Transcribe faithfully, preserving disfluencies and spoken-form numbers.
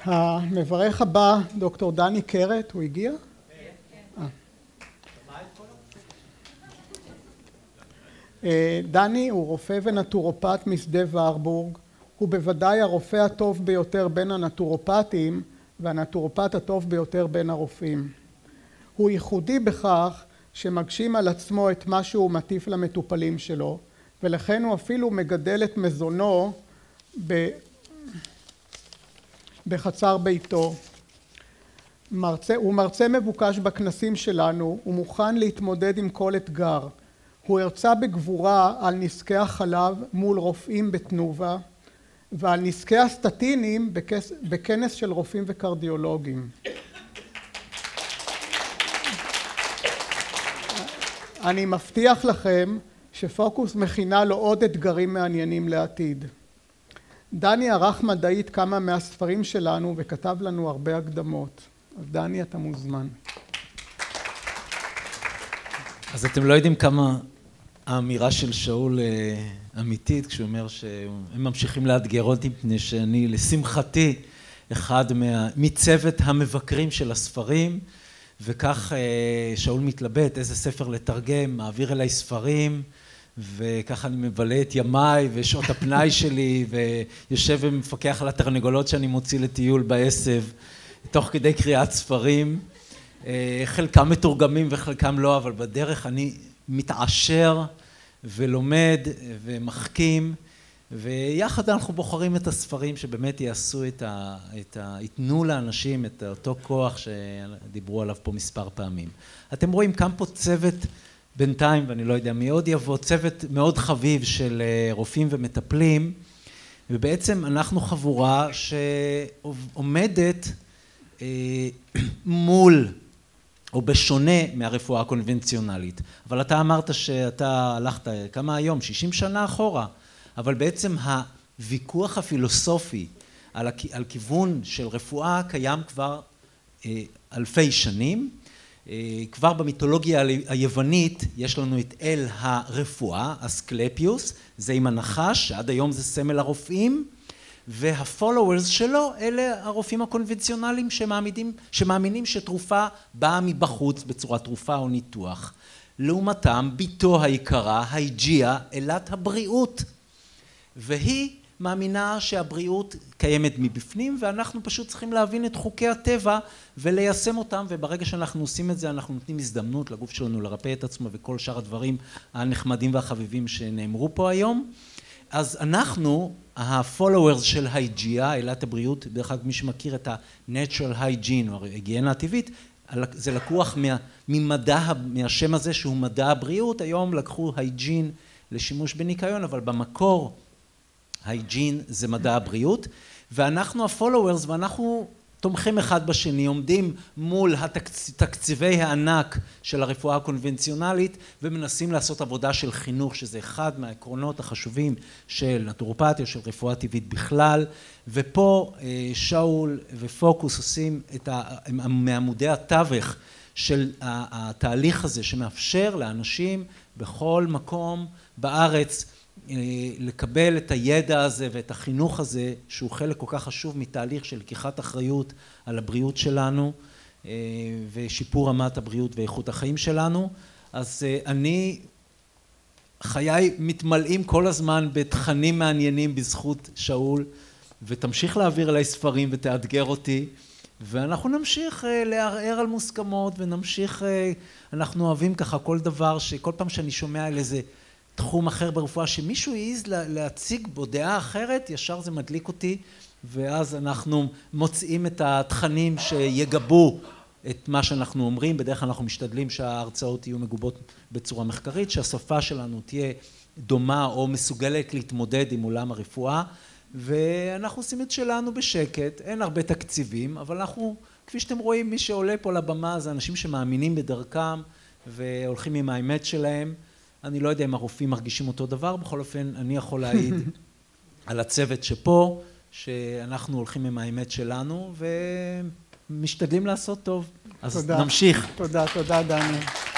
המברך הבא, דוקטור דני קרת, הוא הגיע? כן, כן. דני הוא רופא ונטורופט משדה ורבורג, הוא בוודאי הרופא הטוב ביותר בין הנטורופטים והנטורופט הטוב ביותר בין הרופאים. הוא ייחודי בכך שמגשים על עצמו את מה שהוא מטיף למטופלים שלו, ולכן הוא אפילו מגדל את מזונו ב... בחצר ביתו. מרצה, הוא מרצה מבוקש בכנסים שלנו, הוא מוכן להתמודד עם כל אתגר. הוא הרצה בגבורה על נזקי החלב מול רופאים בתנובה, ועל נזקי הסטטינים בכנס, בכנס של רופאים וקרדיולוגים. אני מבטיח לכם שפוקוס מכינה לו עוד אתגרים מעניינים לעתיד. דני ערך מדעית כמה מהספרים שלנו וכתב לנו הרבה הקדמות. אז דני, אתה מוזמן. אז אתם לא יודעים כמה האמירה של שאול אמיתית, כשהוא אומר שהם ממשיכים לאתגר אותי, מפני שאני, לשמחתי, אחד מה, מצוות המבקרים של הספרים, וכך שאול מתלבט איזה ספר לתרגם, מעביר אליי ספרים, וככה אני מבלה את ימיי ושעות הפנאי שלי, ויושב ומפקח על התרנגולות שאני מוציא לטיול בעשב, תוך כדי קריאת ספרים, חלקם מתורגמים וחלקם לא, אבל בדרך אני מתעשר ולומד ומחכים, ויחד אנחנו בוחרים את הספרים שבאמת יעשו את ה... את ה... ייתנו לאנשים את אותו כוח שדיברו עליו פה מספר פעמים. אתם רואים כאן פה צוות בינתיים, ואני לא יודע מי עוד יבוא, צוות מאוד חביב של רופאים ומטפלים, ובעצם אנחנו חבורה שעומדת מול או בשונה מהרפואה הקונבנציונלית. אבל אתה אמרת שאתה הלכת כמה היום, שישים שנה אחורה, אבל בעצם הוויכוח הפילוסופי על, הכ... על כיוון של רפואה קיים כבר אה, אלפי שנים. אה, כבר במיתולוגיה היוונית יש לנו את אל הרפואה, אסקלפיוס, זה עם הנחש, שעד היום זה סמל הרופאים, והפולוורס שלו אלה הרופאים הקונבנציונליים שמאמינים, שמאמינים שתרופה באה מבחוץ בצורה תרופה או ניתוח. לעומתם, ביתו היקרה, הייג'יה, אלת הבריאות. והיא מאמינה שהבריאות קיימת מבפנים, ואנחנו פשוט צריכים להבין את חוקי הטבע וליישם אותם, וברגע שאנחנו עושים את זה, אנחנו נותנים הזדמנות לגוף שלנו לרפא את עצמו וכל שאר הדברים הנחמדים והחביבים שנאמרו פה היום. אז אנחנו, ה-followers של הייג'יה, אלת הבריאות, דרך אגב מי שמכיר את ה-natural hygiene, או ההיגיינה הטבעית, זה לקוח מה, ממדע, מהשם הזה שהוא מדע הבריאות, היום לקחו הייג'ין לשימוש בניקיון, אבל במקור הייג'ין זה מדע הבריאות, ואנחנו ה-followers, ואנחנו תומכים אחד בשני, עומדים מול התקציבי הענק של הרפואה הקונבנציונלית, ומנסים לעשות עבודה של חינוך, שזה אחד מהעקרונות החשובים של נטורופתיה, של רפואה טבעית בכלל, ופה שאול ופוקוס עושים את מעמודי התווך של התהליך הזה, שמאפשר לאנשים בכל מקום בארץ, לקבל את הידע הזה ואת החינוך הזה, שהוא חלק כל כך חשוב מתהליך של לקיחת אחריות על הבריאות שלנו, ושיפור רמת הבריאות ואיכות החיים שלנו. אז אני, חיי מתמלאים כל הזמן בתכנים מעניינים בזכות שאול, ותמשיך להעביר אליי ספרים ותאתגר אותי, ואנחנו נמשיך לערער על מוסכמות, ונמשיך, אנחנו אוהבים ככה כל דבר, שכל פעם שאני שומע על איזה תחום אחר ברפואה, שמישהו יעז להציג בו דעה אחרת, ישר זה מדליק אותי, ואז אנחנו מוצאים את התכנים שיגבו את מה שאנחנו אומרים. בדרך כלל אנחנו משתדלים שההרצאות יהיו מגובות בצורה מחקרית, שהשפה שלנו תהיה דומה או מסוגלת להתמודד עם עולם הרפואה, ואנחנו עושים את שלנו בשקט, אין הרבה תקציבים, אבל אנחנו, כפי שאתם רואים, מי שעולה פה לבמה זה אנשים שמאמינים בדרכם והולכים עם האמת שלהם. אני לא יודע אם הרופאים מרגישים אותו דבר, בכל אופן אני יכול להעיד על הצוות שפה, שאנחנו הולכים עם האמת שלנו ומשתדלים לעשות טוב. אז תודה, נמשיך. תודה, תודה דני.